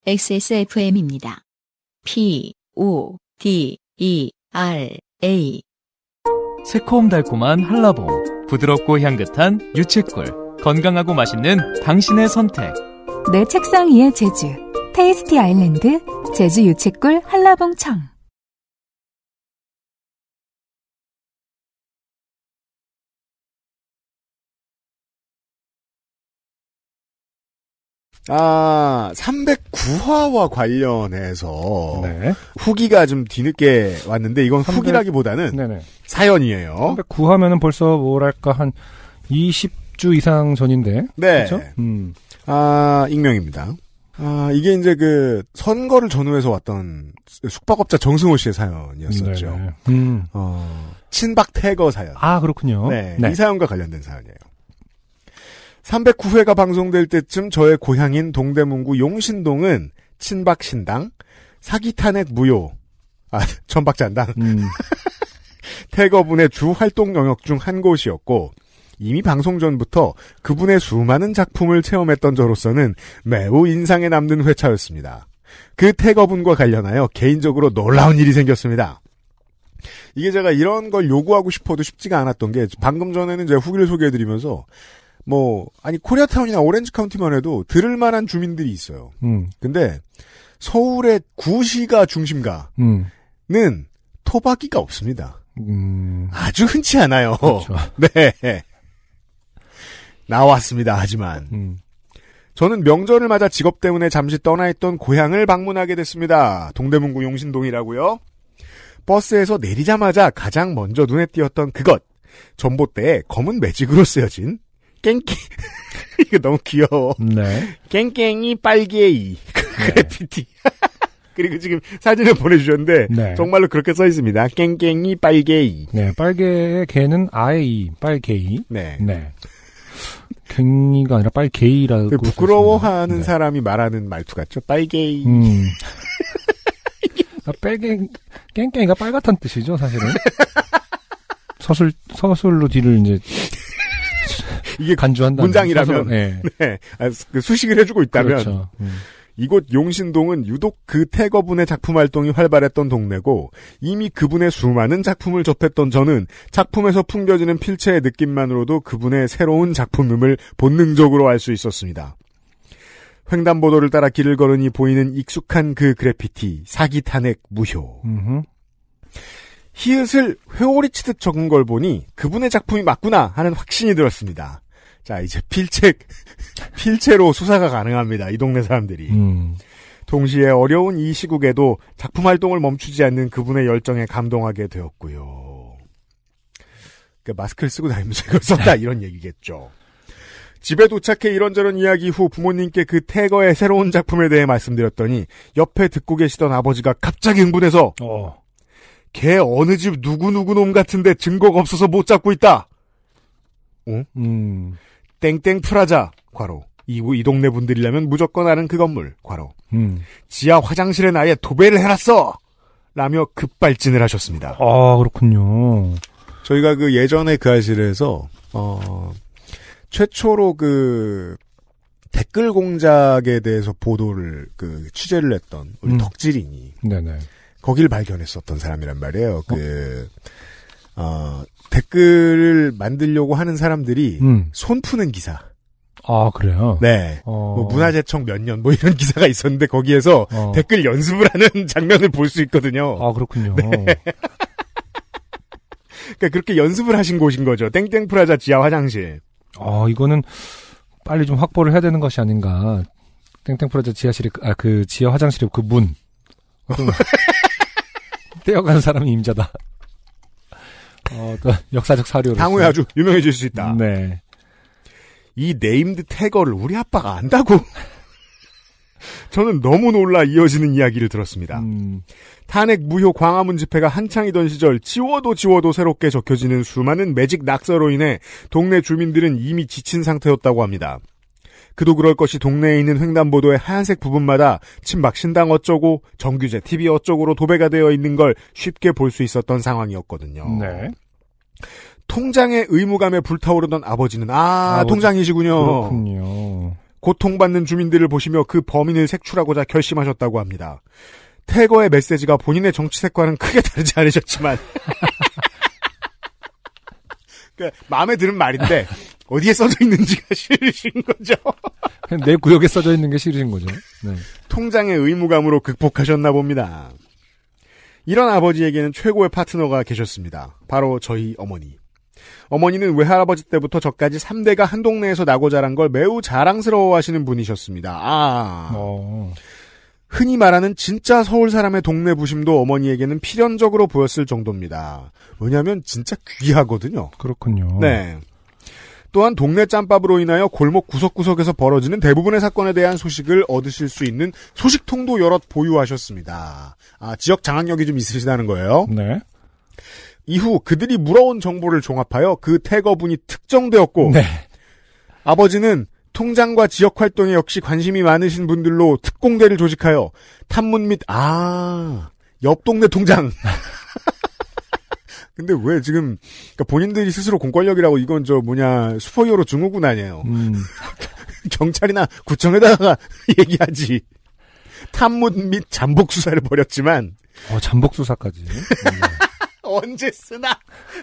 XSFM입니다. PODERA 새콤달콤한 한라봉, 부드럽고 향긋한 유채꿀, 건강하고 맛있는 당신의 선택. 내 책상 위의 제주, 테이스티 아일랜드, 제주 유채꿀 한라봉청. 아, 309화와 관련해서 네. 후기가 좀 뒤늦게 왔는데 이건 후기라기보다는 네네. 사연이에요. 309화면은 벌써 뭐랄까 한 20주 이상 전인데. 네. 그렇죠? 아, 익명입니다. 아, 이게 이제 그 선거를 전후해서 왔던 숙박업자 정승호 씨의 사연이었었죠. 친박 태거 사연. 아, 그렇군요. 네. 네. 이 사연과 관련된 사연이에요. 309회가 방송될 때쯤 저의 고향인 동대문구 용신동은 친박 신당, 사기 탄핵 무효, 천박잔당, 태거분의 주 활동 영역 중 한 곳이었고, 이미 방송 전부터 그분의 수많은 작품을 체험했던 저로서는 매우 인상에 남는 회차였습니다. 그 태거분과 관련하여 개인적으로 놀라운 일이 생겼습니다. 이게 제가 이런 걸 요구하고 싶어도 쉽지가 않았던 게, 방금 전에는 제가 후기를 소개해드리면서, 코리아타운이나 오렌지 카운티만 해도 들을 만한 주민들이 있어요. 근데 서울의 구시가 중심가는 토박이가 없습니다. 아주 흔치 않아요. 그렇죠. 네. 나왔습니다. 하지만 저는 명절을 맞아 직업 때문에 잠시 떠나있던 고향을 방문하게 됐습니다. 동대문구 용신동이라고요. 버스에서 내리자마자 가장 먼저 눈에 띄었던 그것. 전봇대에 검은 매직으로 쓰여진 깽깽. 이거 너무 귀여워. 네. 깽깽이 빨개이. 그래피티. 그리고 지금 사진을 보내주셨는데, 네. 정말로 그렇게 써 있습니다. 깽깽이 빨개이. 네, 빨개의 개는 아이, 빨개이. 네. 네. 갱이가 아니라 빨개이라고. 부끄러워하는 네. 사람이 말하는 말투 같죠? 빨개이. 깽깽이가 빨갛다는 뜻이죠, 사실은. 서술로 뒤를 이제. 이게 간주한다. 문장이라면, 네. 네. 수식을 해주고 있다면, 그렇죠. 이곳 용신동은 유독 그 태거분의 작품 활동이 활발했던 동네고, 이미 그분의 수많은 작품을 접했던 저는 작품에서 풍겨지는 필체의 느낌만으로도 그분의 새로운 작품임을 본능적으로 알 수 있었습니다. 횡단보도를 따라 길을 걸으니 보이는 익숙한 그 그래피티, 사기 탄핵 무효. 히읗을 회오리 치듯 적은 걸 보니 그분의 작품이 맞구나 하는 확신이 들었습니다. 자, 이제 필체로 수사가 가능합니다. 이 동네 사람들이. 동시에 어려운 이 시국에도 작품 활동을 멈추지 않는 그분의 열정에 감동하게 되었고요. 그러니까 마스크를 쓰고 다니면서 이걸 썼다 이런 얘기겠죠. 집에 도착해 이런저런 이야기 후 부모님께 그 태거의 새로운 작품에 대해 말씀드렸더니 옆에 듣고 계시던 아버지가 갑자기 흥분해서 걔 어느 집 누구누구 놈 같은데 증거가 없어서 못 잡고 있다. 땡땡 프라자 괄호 이 동네 분들이라면 무조건 아는 그 건물 괄호 지하 화장실에 아예 도배를 해놨어 라며 급발진을 하셨습니다. 아, 그렇군요. 저희가 그 예전에 그 알실에서 최초로 그 댓글 공작에 대해서 보도를 취재를 했던 우리 덕질인이 네네. 거길 발견했었던 사람이란 말이에요. 댓글을 만들려고 하는 사람들이 손 푸는 기사. 아, 그래요? 네. 문화재청 몇 년 이런 기사가 있었는데 거기에서 댓글 연습을 하는 장면을 볼 수 있거든요. 아, 그렇군요. 네. 그러니까 그렇게 연습을 하신 곳인 거죠. 땡땡 프라자 지하 화장실. 이거는 빨리 좀 확보를 해야 되는 것이 아닌가. 땡땡 프라자 지하실에 그 지하 화장실에 그 문. 떼어가는 사람이 임자다. 또 역사적 사료로. 향후에 아주 유명해질 수 있다. 네. 이 네임드 태거를 우리 아빠가 안다고? 저는 너무 놀라 이어지는 이야기를 들었습니다. 탄핵 무효 광화문 집회가 한창이던 시절 지워도 새롭게 적혀지는 수많은 매직 낙서로 인해 동네 주민들은 이미 지친 상태였다고 합니다. 그도 그럴 것이 동네에 있는 횡단보도의 하얀색 부분마다 친박 신당 어쩌고 정규제 TV 어쩌고로 도배가 되어 있는 걸 쉽게 볼 수 있었던 상황이었거든요. 네. 통장의 의무감에 불타오르던 아버지는 통장이시군요. 그렇군요. 고통받는 주민들을 보시며 그 범인을 색출하고자 결심하셨다고 합니다. 태거의 메시지가 본인의 정치색과는 크게 다르지 않으셨지만 그러니까 마음에 드는 말인데 어디에 써져 있는지가 싫으신 거죠. 그냥 내 구역에 써져 있는 게 싫으신 거죠. 네. 통장의 의무감으로 극복하셨나 봅니다. 이런 아버지에게는 최고의 파트너가 계셨습니다. 바로 저희 어머니. 어머니는 외할아버지 때부터 저까지 3대가 한 동네에서 나고 자란 걸 매우 자랑스러워하시는 분이셨습니다. 흔히 말하는 진짜 서울 사람의 동네 부심도 어머니에게는 필연적으로 보였을 정도입니다. 왜냐하면 진짜 귀하거든요. 그렇군요. 네. 또한 동네 짬밥으로 인하여 골목 구석구석에서 벌어지는 대부분의 사건에 대한 소식을 얻으실 수 있는 소식통도 여럿 보유하셨습니다. 지역 장악력이 좀 있으시다는 거예요. 네. 이후 그들이 물어온 정보를 종합하여 그 태거분이 특정되었고 네. 아버지는 통장과 지역 활동에 역시 관심이 많으신 분들로 특공대를 조직하여 탐문 및 옆 동네 통장 근데 왜 지금 그러니까 본인들이 스스로 공권력이라고 이건 슈퍼히어로 증후군 아니에요. 경찰이나 구청에다가 얘기하지. 탐문 및 잠복 수사를 벌였지만 잠복 수사까지. 언제 쓰나?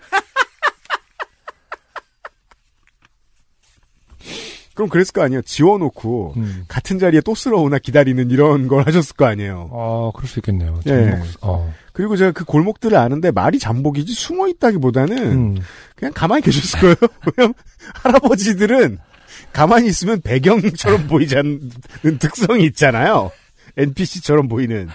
그럼 그랬을 거 아니에요. 지워놓고 같은 자리에 또 쓸어오나 기다리는 이런 걸 하셨을 거 아니에요. 그럴 수 있겠네요. 예. 그리고 제가 그 골목들을 아는데 말이 잠복이지 숨어 있다기보다는 그냥 가만히 계셨을 거예요. 왜냐면 할아버지들은 가만히 있으면 배경처럼 보이지 않는 특성이 있잖아요. NPC처럼 보이는.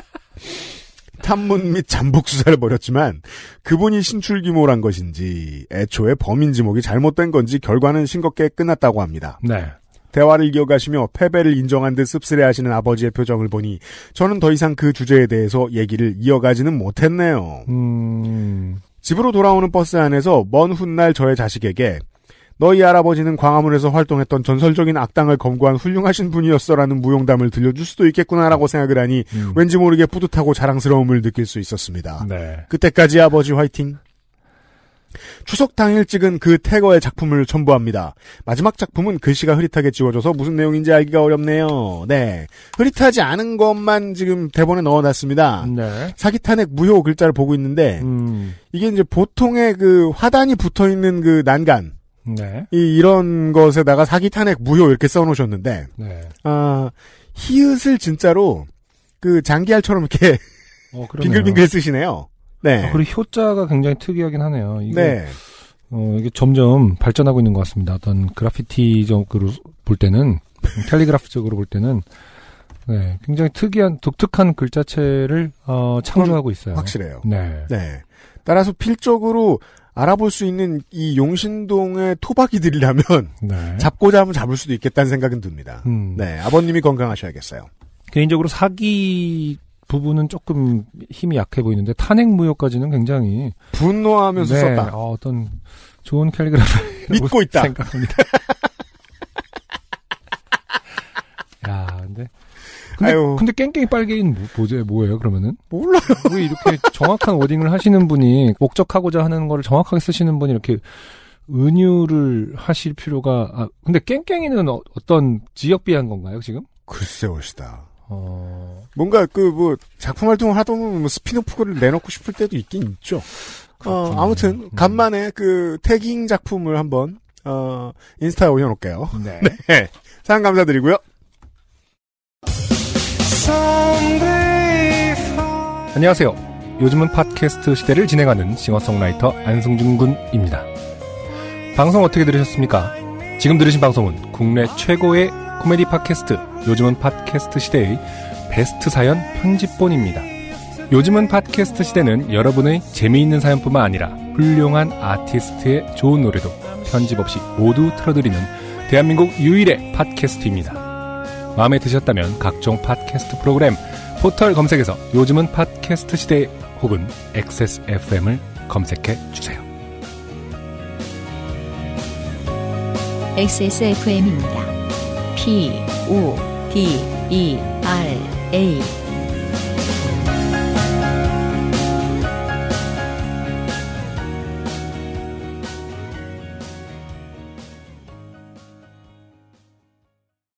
탐문 및 잠복 수사를 벌였지만 그분이 신출귀몰한 것인지 애초에 범인 지목이 잘못된 건지 결과는 싱겁게 끝났다고 합니다. 네. 대화를 이어가시며 패배를 인정한 듯 씁쓸해하시는 아버지의 표정을 보니 저는 더 이상 그 주제에 대해서 얘기를 이어가지는 못했네요. 집으로 돌아오는 버스 안에서 먼 훗날 저의 자식에게 너희 할아버지는 광화문에서 활동했던 전설적인 악당을 검거한 훌륭하신 분이었어라는 무용담을 들려줄 수도 있겠구나라고 생각을 하니 왠지 모르게 뿌듯하고 자랑스러움을 느낄 수 있었습니다. 네. 그때까지 아버지 화이팅. 추석 당일 찍은 그 태거의 작품을 첨부합니다. 마지막 작품은 글씨가 흐릿하게 지워져서 무슨 내용인지 알기가 어렵네요. 네, 흐릿하지 않은 것만 지금 대본에 넣어놨습니다. 네. 사기 탄핵 무효 글자를 보고 있는데 이게 이제 보통의 그 화단이 붙어있는 그 난간 네. 이런 것에다가 사기 탄핵 무효 이렇게 써놓으셨는데, 네. 히읗을 진짜로 그 장기알처럼 이렇게 빙글빙글 쓰시네요. 네. 그리고 효자가 굉장히 특이하긴 하네요. 이게, 네. 이게 점점 발전하고 있는 것 같습니다. 어떤 그래피티적으로 볼 때는, 캘리그라프적으로 볼 때는, 네, 굉장히 특이한, 독특한 글자체를, 창조하고 있어요. 확실해요. 네. 네. 따라서 필적으로 알아볼 수 있는 이 용신동의 토박이들이라면 네. 잡고자 하면 잡을 수도 있겠다는 생각은 듭니다. 네, 아버님이 건강하셔야겠어요. 개인적으로 사기 부분은 조금 힘이 약해 보이는데 탄핵무효까지는 굉장히 분노하면서 네, 썼다. 어떤 좋은 캘리그라피 믿고 있다. 생각합니다. 야, 근데 깽깽이 빨개인 뭐예요, 그러면은? 몰라요. 왜 이렇게 정확한 워딩을 하시는 분이, 목적하고자 하는 거를 정확하게 쓰시는 분이 이렇게 은유를 하실 필요가, 근데 깽깽이는 어떤 지역비한 건가요, 지금? 글쎄 옳시다. 뭔가 작품 활동을 하다 보면 스피노프를 내놓고 싶을 때도 있긴 있죠. 아무튼, 간만에 태깅 작품을 한번, 인스타에 올려놓을게요. 네. 네. 사연 감사드리고요. 안녕하세요. 요즘은 팟캐스트 시대를 진행하는 싱어송라이터 안승준 군입니다. 방송 어떻게 들으셨습니까? 지금 들으신 방송은 국내 최고의 코미디 팟캐스트 요즘은 팟캐스트 시대의 베스트 사연 편집본입니다. 요즘은 팟캐스트 시대는 여러분의 재미있는 사연뿐만 아니라 훌륭한 아티스트의 좋은 노래도 편집 없이 모두 틀어드리는 대한민국 유일의 팟캐스트입니다. 마음에 드셨다면 각종 팟캐스트 프로그램 포털 검색에서 요즘은 팟캐스트 시대 혹은 XSFM을 검색해 주세요. XSFM입니다. PODERA